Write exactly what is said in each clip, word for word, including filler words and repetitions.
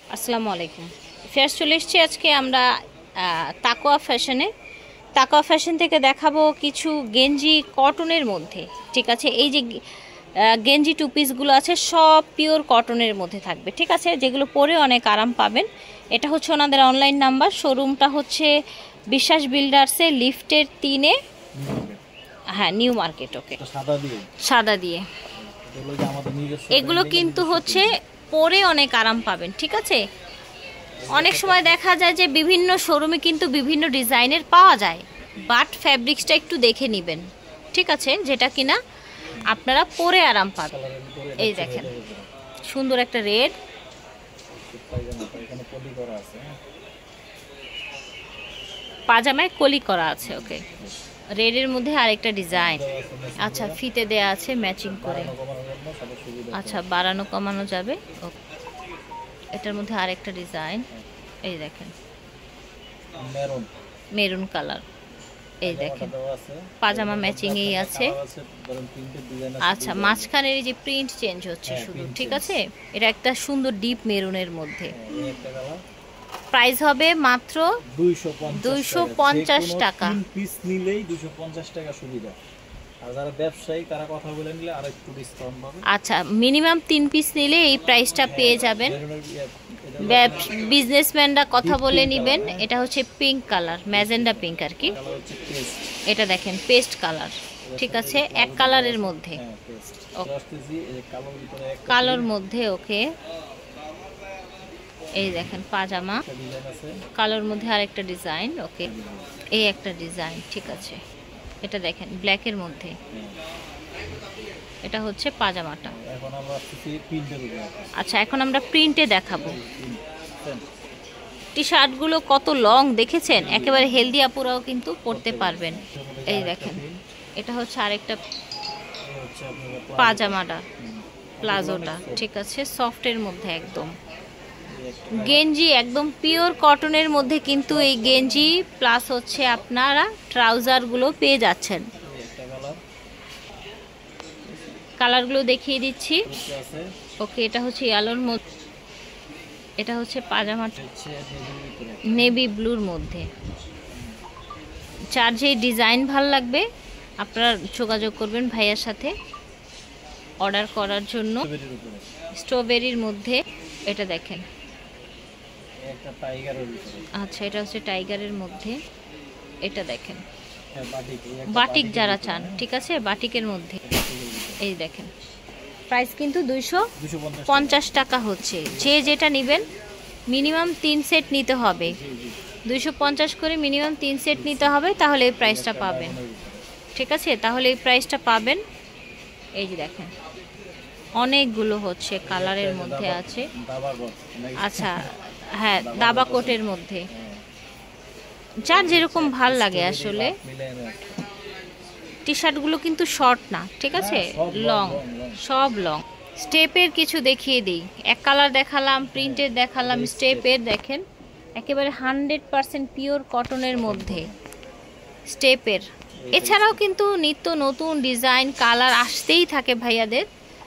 আসসালামু আলাইকুম। ফেয়ার চলে এসেছি আজকে আমরা তাকোয়া ফ্যাশনে। তাকোয়া ফ্যাশন থেকে দেখাবো কিছু গেঞ্জি কটনের মধ্যে, ঠিক আছে। এই যে গেঞ্জি টু পিসগুলো আছে সব পিওর কটনের মধ্যে থাকবে, ঠিক আছে, যেগুলো পরে অনেক আরাম পাবেন। এটা হচ্ছে ওনাদের অনলাইন নাম্বার, শোরুমটা হচ্ছে বিশ্বাস বিল্ডার্সে লিফটের তিনে, হ্যাঁ নিউ মার্কেট। ওকে, সাদা দিয়ে এগুলো কিন্তু হচ্ছে পরে অনেক আরাম পাবেন, ঠিক আছে। অনেক সময় দেখা যায় যে বিভিন্ন শোরুমে কিন্তু বিভিন্ন ডিজাইনের পাওয়া যায়, বাট ফ্যাব্রিক্সটা একটু দেখে নেবেন, ঠিক আছে, যেটা কিনা আপনারা পরে আরাম পাবেন। এই দেখেন সুন্দর একটা রেড, পাজামায় কলি করা আছে। ওকে, রেডের মধ্যে আরেকটা ডিজাইন, আচ্ছা ফিতে দেয়া আছে ম্যাচিং করে, আচ্ছা বাড়ানো কমানো যাবে। এটার মধ্যে আরেকটা ডিজাইন, এই দেখেন মেরুন কালার, এই দেখেন পাজামা ম্যাচিং এই আছে। আচ্ছা মাঝখানের এই যে প্রিন্ট চেঞ্জ হচ্ছে শুধু, ঠিক আছে। এটা একটা সুন্দর ডিপ মেরুনের মধ্যে, প্রাইস হবে মাত্র দুইশো পঞ্চাশ টাকা। পিস নিলেই দুইশো পঞ্চাশ টাকা সুবিধা, আর যারা ব্যবসায়ী তারা কথা বলে নিলে আর একটু ডিসকাউন্ট পাবে। আচ্ছা মিনিমাম তিন পিস নিলে এই প্রাইসটা পেয়ে যাবেন। বিজনেসম্যানরা কথা বলে নেবেন। এটা হচ্ছে পিঙ্ক কালার, ম্যাজেন্ডা পিঙ্ক আর কি। এটা দেখেন পেস্ট কালার, ঠিক আছে, এক কালারের মধ্যে, কালোর মধ্যে। ওকে, এই দেখেন পাজামা কালোর মধ্যে আরেকটা ডিজাইন। ওকে, এই একটা ডিজাইন, ঠিক আছে। এটা দেখেন ব্ল্যাকের মধ্যে, এটা হচ্ছে পাজামাটা। আচ্ছা এখন আমরা প্রিন্টে দেখাবো। টি শার্টগুলো কত লং দেখেছেন, একেবারে হেলদি আপুরাও কিন্তু পরতে পারবেন। এই দেখেন এটা হচ্ছে আরেকটা পাজামাটা, প্লাজোটা, ঠিক আছে, সফটের মধ্যে একদম। গেঞ্জি একদম পিওর কটনের মধ্যে কিন্তু এই গেঞ্জি প্লাস হচ্ছে আপনারা ট্রাউজারগুলো পেয়ে যাচ্ছেন। কালারগুলো দেখিয়ে দিচ্ছি। ওকে, এটা হচ্ছে ইয়ালোর মধ্যে, এটা হচ্ছে পাজামাটা নেভি ব্লুর মধ্যে। চার যে ডিজাইন ভাল লাগবে আপনারা যোগাযোগ করবেন ভাইয়ার সাথে অর্ডার করার জন্য। স্ট্রবেরির মধ্যে এটা দেখেন, আচ্ছা এটা হচ্ছে টাইগারের মধ্যে। এটা দেখেন বাটিক যারা চান, ঠিক আছে, বাটিকের মধ্যে। এই দেখেন প্রাইস কিন্তু দুইশো পঞ্চাশ টাকা হচ্ছে। যে যেটা নেবেন মিনিমাম তিন সেট নিতে হবে, দুইশো পঞ্চাশ করে মিনিমাম তিন সেট নিতে হবে, তাহলে এই প্রাইসটা পাবেন, ঠিক আছে, তাহলে এই প্রাইসটা পাবেন। এই যে দেখেন অনেকগুলো হচ্ছে কালারের মধ্যে আছে। আচ্ছা হ্যাঁ দাবা কোটের মধ্যে, যার যেরকম ভাল লাগে আসলে। টি শার্টগুলো কিন্তু শর্ট না, ঠিক আছে, লং, সব লং। স্টেপের কিছু দেখিয়ে দিই, এক কালার দেখালাম, প্রিন্টের দেখালাম, স্টেপের দেখেন একেবারে হান্ড্রেড পারসেন্ট পিওর কটনের মধ্যে স্টেপের। এছাড়াও কিন্তু নিত্য নতুন ডিজাইন কালার আসতেই থাকে ভাইয়াদের,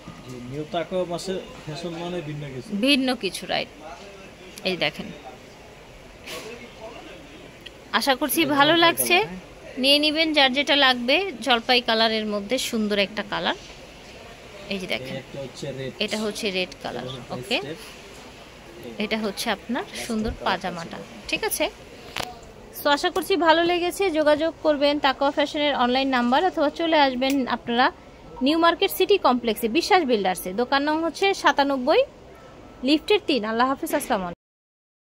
ভিন্ন কিছু, রাইট। এই দেখেন আশা করছি ভালো লাগছে, নিয়ে নেবেন যার যেটা লাগবে। জলপাই কালারের মধ্যে সুন্দর একটা কালার, এই যে দেখেন এটা হচ্ছে রেড কালার। ওকে, এটা হচ্ছে আপনার সুন্দর পাজামাটা, ঠিক আছে। তো আশা করছি ভালো লেগেছে। যোগাযোগ করবেন তাকোয়া ফ্যাশনের অনলাইন নাম্বার, অথবা চলে আসবেন আপনারা নিউ মার্কেট সিটি কমপ্লেক্সে বিশ্বাস বিল্ডার্সে। দোকান নাম হচ্ছে সাতানব্বই লিফটের তিন। আল্লাহ হাফিজ, আসসালামু আলাইকুম।